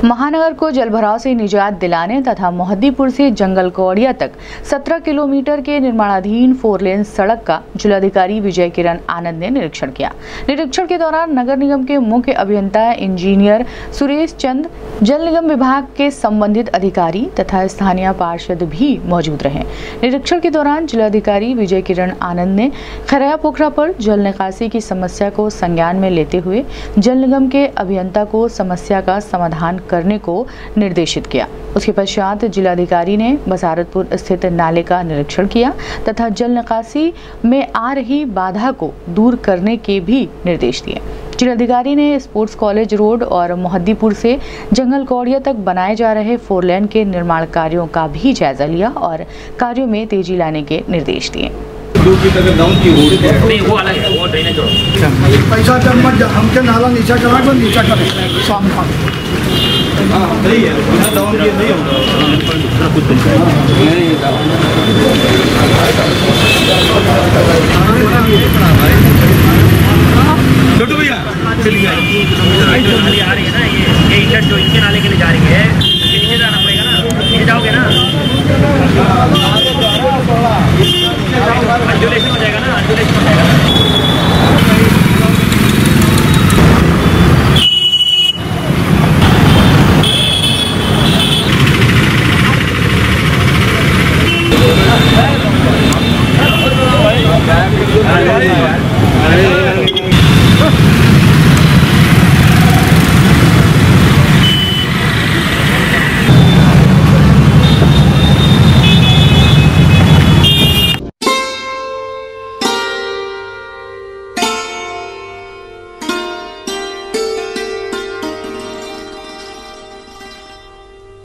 महानगर को जलभराव से निजात दिलाने तथा मोहद्दीपुर से जंगल कौड़िया तक 17 किलोमीटर के निर्माणाधीन 4 लेन सड़क का जिलाधिकारी विजय किरण आनंद ने निरीक्षण किया। निरीक्षण के दौरान नगर निगम के मुख्य अभियंता इंजीनियर सुरेश चंद, जल निगम विभाग के संबंधित अधिकारी तथा स्थानीय पार्षद भी मौजूद रहे। निरीक्षण के दौरान जिलाधिकारी विजय किरण आनंद ने खरया पोखरा पर जल निकासी की समस्या को संज्ञान में लेते हुए जल निगम के अभियंता को समस्या का समाधान करने को निर्देशित किया। उसके पश्चात जिलाधिकारी ने बसारतपुर स्थित नाले का निरीक्षण किया तथा जल निकासी में आ रही बाधा को दूर करने के भी निर्देश दिए। जिलाधिकारी ने स्पोर्ट्स कॉलेज रोड और मोहद्दीपुर से जंगल कौड़िया तक बनाए जा रहे 4 लेन के निर्माण कार्यों का भी जायजा लिया और कार्यों में तेजी लाने के निर्देश दिए। नहीं, वो अलग है, वो ड्रेनेज रोड। पैसा जब मत हमके नाला नीचा करा तो नीचा करे शाम का। सही है, बिना डाउन किए नहीं होगा। छोटू भैया चलिए आ रही है ना ये